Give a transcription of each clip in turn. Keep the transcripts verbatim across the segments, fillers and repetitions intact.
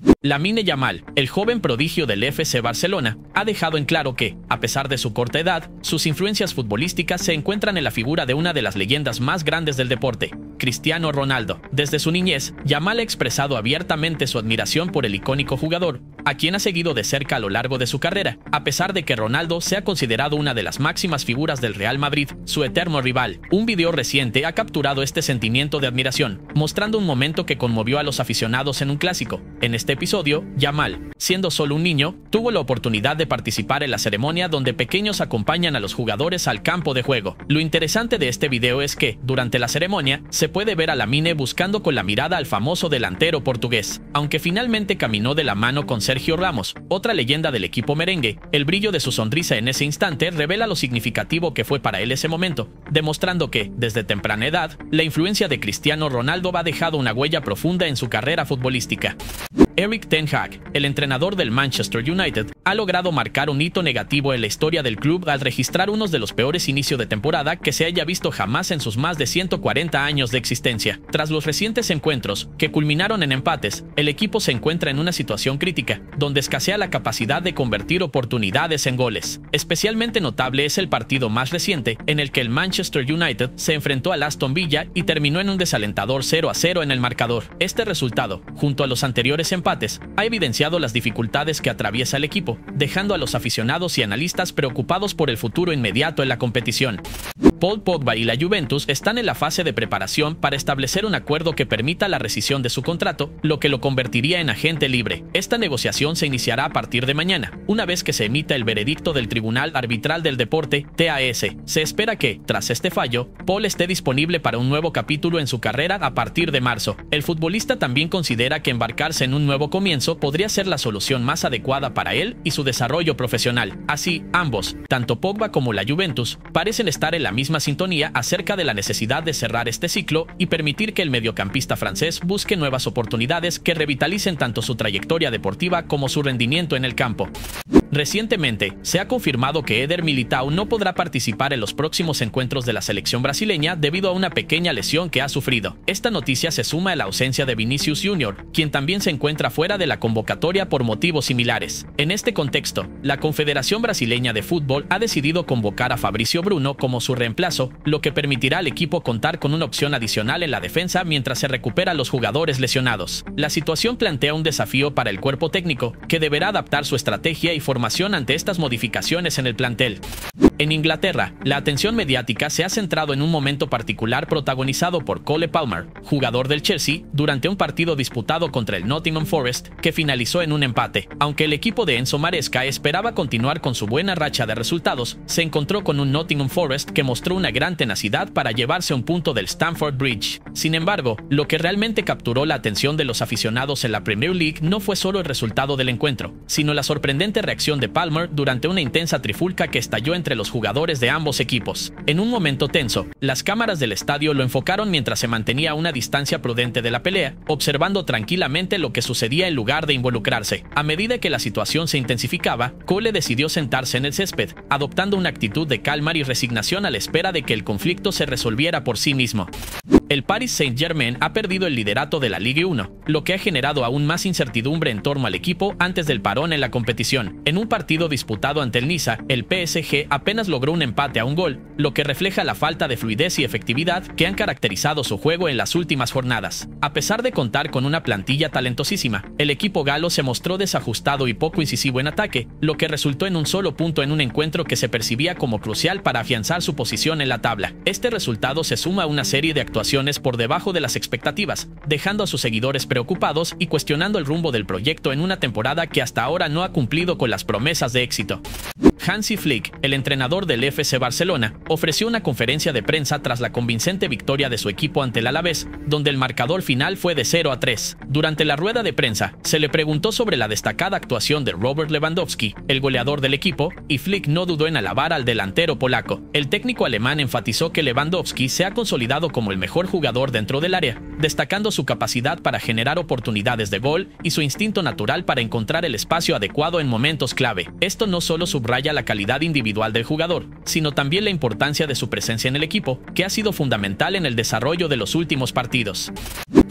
Lamine Yamal, el joven prodigio del F C Barcelona, ha dejado en claro que, a pesar de su corta edad, sus influencias futbolísticas se encuentran en la figura de una de las leyendas más grandes del deporte, Cristiano Ronaldo. Desde su niñez, Yamal ha expresado abiertamente su admiración por el icónico jugador, a quien ha seguido de cerca a lo largo de su carrera, a pesar de que Ronaldo sea considerado una de las máximas figuras del Real Madrid, su eterno rival. Un video reciente ha capturado este sentimiento de admiración, mostrando un momento que conmovió a los aficionados en un clásico. En este episodio, Yamal, siendo solo un niño, tuvo la oportunidad de participar en la ceremonia donde pequeños acompañan a los jugadores al campo de juego. Lo interesante de este video es que, durante la ceremonia, se puede ver a Lamine buscando con la mirada al famoso delantero portugués. Aunque finalmente caminó de la mano con Sergio Ramos, otra leyenda del equipo merengue, el brillo de su sonrisa en ese instante revela lo significativo que fue para él ese momento, demostrando que, desde temprana edad, la influencia de Cristiano Ronaldo ha dejado una huella profunda en su carrera futbolística. Erik ten Hag, el entrenador del Manchester United, ha logrado marcar un hito negativo en la historia del club al registrar uno de los peores inicios de temporada que se haya visto jamás en sus más de ciento cuarenta años de existencia. Tras los recientes encuentros, que culminaron en empates, el equipo se encuentra en una situación crítica, donde escasea la capacidad de convertir oportunidades en goles. Especialmente notable es el partido más reciente, en el que el Manchester United se enfrentó al Aston Villa y terminó en un desalentador cero a cero en el marcador. Este resultado, junto a los anteriores empates, ha evidenciado las dificultades que atraviesa el equipo, dejando a los aficionados y analistas preocupados por el futuro inmediato en la competición. Paul Pogba y la Juventus están en la fase de preparación para establecer un acuerdo que permita la rescisión de su contrato, lo que lo convertiría en agente libre. Esta negociación se iniciará a partir de mañana, una vez que se emita el veredicto del Tribunal Arbitral del Deporte, T A S. Se espera que, tras este fallo, Paul esté disponible para un nuevo capítulo en su carrera a partir de marzo. El futbolista también considera que embarcarse en un nuevo comienzo podría ser la solución más adecuada para él y su desarrollo profesional. Así, ambos, tanto Pogba como la Juventus, parecen estar en la misma sintonía acerca de la necesidad de cerrar este ciclo y permitir que el mediocampista francés busque nuevas oportunidades que revitalicen tanto su trayectoria deportiva como su rendimiento en el campo. Recientemente, se ha confirmado que Eder Militão no podrá participar en los próximos encuentros de la selección brasileña debido a una pequeña lesión que ha sufrido. Esta noticia se suma a la ausencia de Vinícius Júnior, quien también se encuentra fuera de la convocatoria por motivos similares. En este contexto, la Confederación Brasileña de Fútbol ha decidido convocar a Fabricio Bruno como su reemplazo, lo que permitirá al equipo contar con una opción adicional en la defensa mientras se recupera a los jugadores lesionados. La situación plantea un desafío para el cuerpo técnico, que deberá adaptar su estrategia y formación ante estas modificaciones en el plantel. En Inglaterra, la atención mediática se ha centrado en un momento particular protagonizado por Cole Palmer, jugador del Chelsea, durante un partido disputado contra el Nottingham Forest, que finalizó en un empate. Aunque el equipo de Enzo Maresca esperaba continuar con su buena racha de resultados, se encontró con un Nottingham Forest que mostró una gran tenacidad para llevarse un punto del Stamford Bridge. Sin embargo, lo que realmente capturó la atención de los aficionados en la Premier League no fue solo el resultado del encuentro, sino la sorprendente reacción de Palmer durante una intensa trifulca que estalló entre los jugadores de ambos equipos. En un momento tenso, las cámaras del estadio lo enfocaron mientras se mantenía a una distancia prudente de la pelea, observando tranquilamente lo que sucedía en lugar de involucrarse. A medida que la situación se intensificaba, Cole decidió sentarse en el césped, adoptando una actitud de calma y resignación a la espera de que el conflicto se resolviera por sí mismo. El Paris Saint-Germain ha perdido el liderato de la Ligue uno, lo que ha generado aún más incertidumbre en torno al equipo antes del parón en la competición. En un partido disputado ante el Niza, el P S G apenas logró un empate a un gol, lo que refleja la falta de fluidez y efectividad que han caracterizado su juego en las últimas jornadas. A pesar de contar con una plantilla talentosísima, el equipo galo se mostró desajustado y poco incisivo en ataque, lo que resultó en un solo punto en un encuentro que se percibía como crucial para afianzar su posición en la tabla. Este resultado se suma a una serie de actuaciones por debajo de las expectativas, dejando a sus seguidores preocupados y cuestionando el rumbo del proyecto en una temporada que hasta ahora no ha cumplido con las promesas de éxito. Hansi Flick, el entrenador del F C Barcelona, ofreció una conferencia de prensa tras la convincente victoria de su equipo ante el Alavés, donde el marcador final fue de cero a tres. Durante la rueda de prensa, se le preguntó sobre la destacada actuación de Robert Lewandowski, el goleador del equipo, y Flick no dudó en alabar al delantero polaco. El técnico alemán enfatizó que Lewandowski se ha consolidado como el mejor jugador dentro del área, destacando su capacidad para generar oportunidades de gol y su instinto natural para encontrar el espacio adecuado en momentos clave. Esto no solo subraya la calidad individual del jugador, sino también la importancia de su presencia en el equipo, que ha sido fundamental en el desarrollo de los últimos partidos.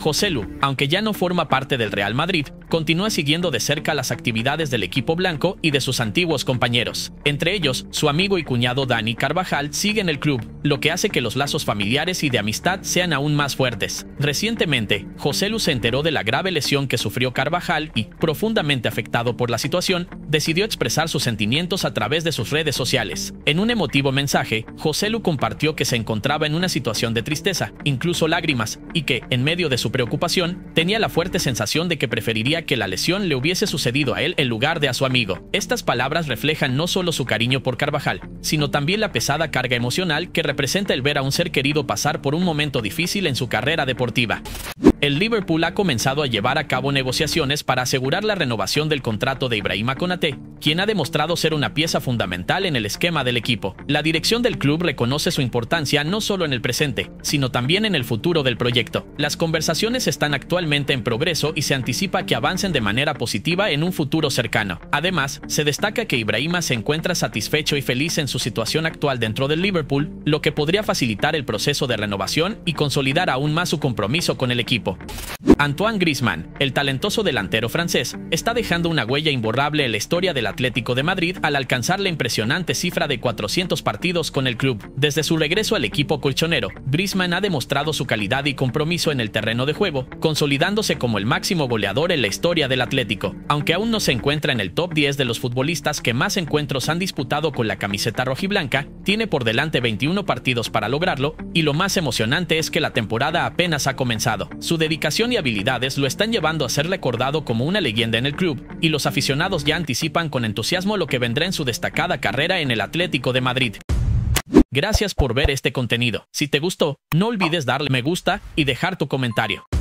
Joselu, aunque ya no forma parte del Real Madrid, continúa siguiendo de cerca las actividades del equipo blanco y de sus antiguos compañeros. Entre ellos, su amigo y cuñado Dani Carvajal sigue en el club, lo que hace que los lazos familiares y de amistad sean aún más fuertes. Recientemente, Joselu se enteró de la grave lesión que sufrió Carvajal y, profundamente afectado por la situación, decidió expresar sus sentimientos a través de sus redes sociales. En un emotivo mensaje, Joselu compartió que se encontraba en una situación de tristeza, incluso lágrimas, y que, en medio de su preocupación, tenía la fuerte sensación de que preferiría que la lesión le hubiese sucedido a él en lugar de a su amigo. Estas palabras reflejan no solo su cariño por Carvajal, sino también la pesada carga emocional que representa el ver a un ser querido pasar por un momento difícil en su carrera deportiva. El Liverpool ha comenzado a llevar a cabo negociaciones para asegurar la renovación del contrato de Ibrahima Konaté, quien ha demostrado ser una pieza fundamental en el esquema del equipo. La dirección del club reconoce su importancia no solo en el presente, sino también en el futuro del proyecto. Las conversaciones están actualmente en progreso y se anticipa que avancen de manera positiva en un futuro cercano. Además, se destaca que Ibrahima se encuentra satisfecho y feliz en su situación actual dentro del Liverpool, lo que podría facilitar el proceso de renovación y consolidar aún más su compromiso con el equipo. Antoine Griezmann, el talentoso delantero francés, está dejando una huella imborrable en la historia del Atlético de Madrid al alcanzar la impresionante cifra de cuatrocientos partidos con el club. Desde su regreso al equipo colchonero, Griezmann ha demostrado su calidad y compromiso en el terreno de juego, consolidándose como el máximo goleador en la historia del Atlético. Aunque aún no se encuentra en el top diez de los futbolistas que más encuentros han disputado con la camiseta rojiblanca, tiene por delante veintiuno partidos para lograrlo, y lo más emocionante es que la temporada apenas ha comenzado. Su dedicación y habilidades lo están llevando a ser recordado como una leyenda en el club, y los aficionados ya anticipan con entusiasmo lo que vendrá en su destacada carrera en el Atlético de Madrid. Gracias por ver este contenido. Si te gustó, no olvides darle me gusta y dejar tu comentario.